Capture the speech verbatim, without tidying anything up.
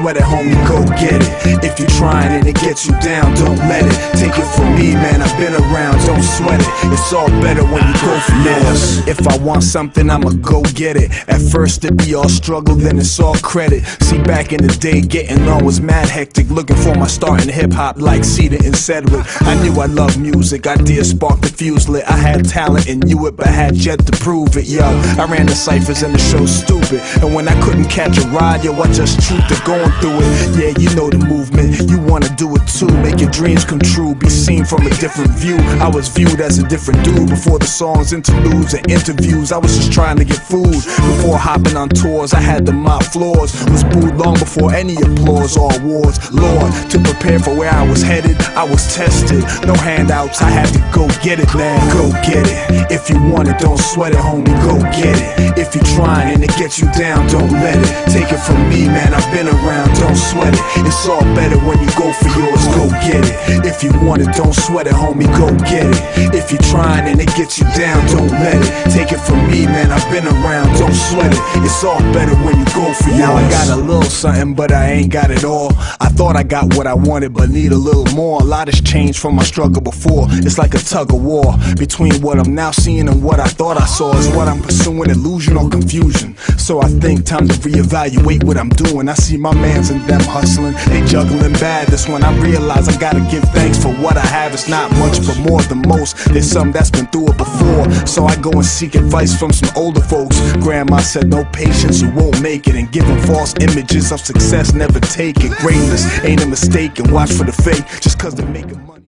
sweat it, homie, go get it. If you're trying and it gets you down, don't let it. Take it from me, man, I've been around, don't sweat it. It's all better when you go for yours. If I want something, I'ma go get it. At first it be all struggle, then it's all credit. See, back in the day, getting on was mad hectic. Looking for my start in hip-hop like Cedar and Sedgwick. I knew I loved music, ideas sparked the fuse lit. I had talent and knew it, but had yet to prove it, yo. I ran the ciphers and the show stupid, and when I couldn't catch a ride, yo, I just truth to going through it. Yeah, you know the movement, you wanna do it too. Make your dreams come true, be seen from a different view. I was viewed as a different dude before the songs, interludes, and interviews. I was just trying to get food before hopping on tours. I had to mop floors, was booed long before any applause or awards. Lord, to prepare for where I was headed, I was tested. No handouts, I had to go get it, man. Go get it. If you want it, don't sweat it, homie, go get it. If you're trying and it gets you down, don't let it. Take it from me, man, I've been around, don't sweat it. It's all better when you go for yours, go get it. If you want it, don't sweat it, homie, go get it. If you're trying and it gets you down, don't let it. Take it from me, man, I've been around, don't sweat it. It's all better when you go for yours. Now I got a little something, but I ain't got it all. I thought I got what I wanted, but need a little more. A lot has changed from my struggle before. It's like a tug of war between what I'm now seeing and what I thought I saw. Is what I'm pursuing, illusion or confusion? So I think time to reevaluate what I'm doing. I see my mans and them hustling, they juggling bad. That's when I realize I gotta give thanks for what I have. It's not much, but more than most. There's some that's been through it before, so I go and seek advice from some older folks. Grandma said no patience, you won't make it, and giving false images of success, never take it. Greatness ain't a mistake, and watch for the fake, just cause they're making money.